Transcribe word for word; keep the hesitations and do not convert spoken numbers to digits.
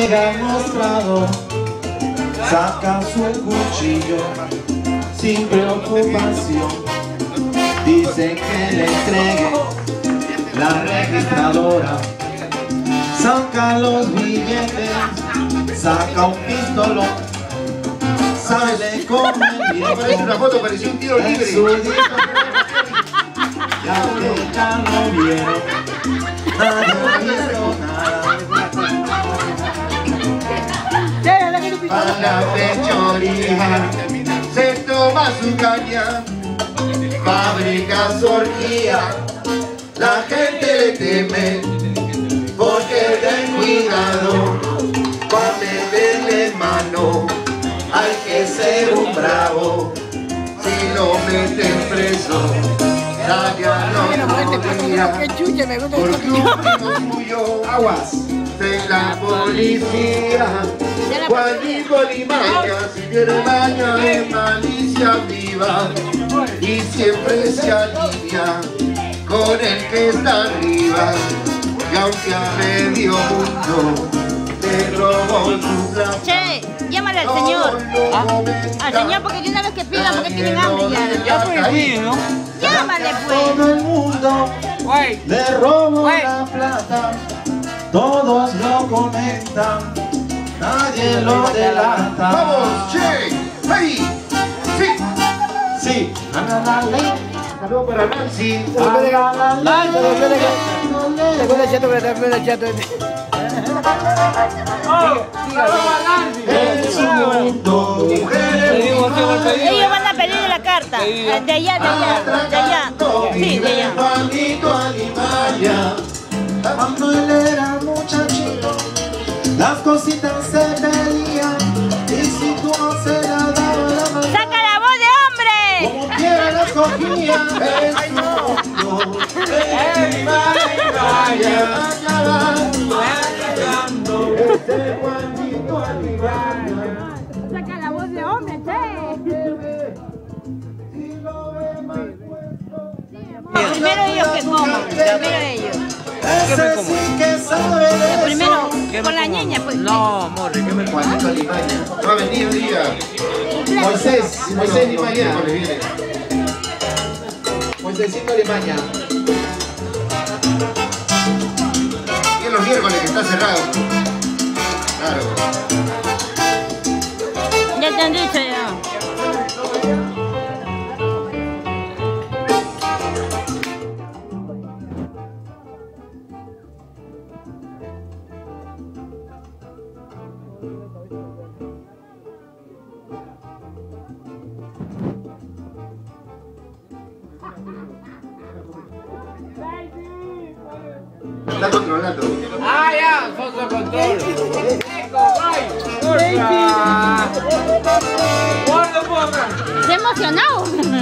llega al mostrador, saca su cuchillo sin preocupación. Dice que le entregue la registradora, saca los billetes, saca un pistolón, sale con el viejo. Parece una foto, parecía un tiro libre. Ya que ya lo vieron, nadie vieron nada. Para la fechoría se toma su caña, fabrica su orgía, la gente le teme, porque ten cuidado, con meterle mano, hay que ser un bravo, si lo meten preso, nadie lo podría, porque un primo suyo, aguas, de la policía, Juanito Limaña, si tiene maña es malicia viva, y siempre se alivia con el que está arriba, y aunque a medio mundo le robó su plata. Che, llámale al señor. ¿Ah? Al señor, porque de una vez que pidan, porque tienen hambre ya. Ya fue bien, ¿no? Llámale pues. Todo el mundo le robo la plata, todos lo comentan, nadie lo delata. ¡Vamos, che! ¡Hey! ¡Sí! Sí, Saludos para Nancy. Ellos van a pedir la carta. De allá, de allá, de allá. Sí, de allá. Cuando él era muchachito, las cositas se veían, y si tú no se la dabas la mano, ¡saca la voz de hombre! como quiera las cogía en su mundo. ¡Ey, vaya, vaya! Este Juanito Alimaña. ¡Saca la voz de hombre, che! Primero ellos que coman, primero ellos. Ese sí que sabe de eso. Primero, con la niña, pues. No, morre, ¿qué me Juanito Limaña. Va a venir un día. Moisés, Moisés Limaña. Viene. Moisésito Limaña. Y en los miércoles que está cerrado. Claro. Ya te han dicho ya. Está controlando. Ah, ya, foto control. ¡Guarda, poca! Se ha emocionado.